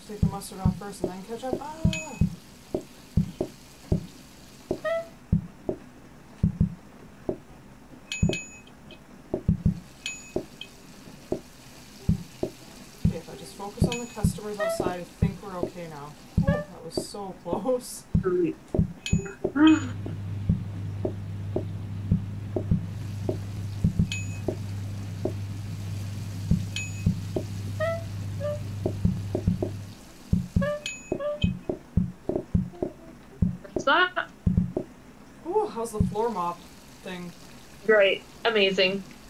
Take the mustard off first and then ketchup. Ah! Okay, if I just focus on the customers outside, I think we're okay now. Oh, that was so close. What's that? Ooh, how's the floor mop thing? Great. Amazing.